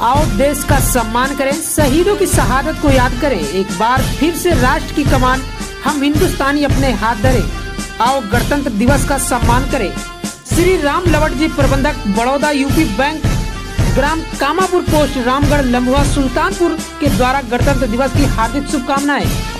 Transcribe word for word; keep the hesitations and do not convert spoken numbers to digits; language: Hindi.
आओ देश का सम्मान करें, शहीदों की शहादत को याद करें, एक बार फिर से राष्ट्र की कमान हम हिंदुस्तानी अपने हाथ धरे। आओ गणतंत्र दिवस का सम्मान करें। श्री राम लवट जी, प्रबंधक, बड़ौदा यूपी बैंक, ग्राम कामापुर पोस्ट, रामगढ़, लम्बुआ, सुल्तानपुर के द्वारा गणतंत्र दिवस की हार्दिक शुभकामनाएं।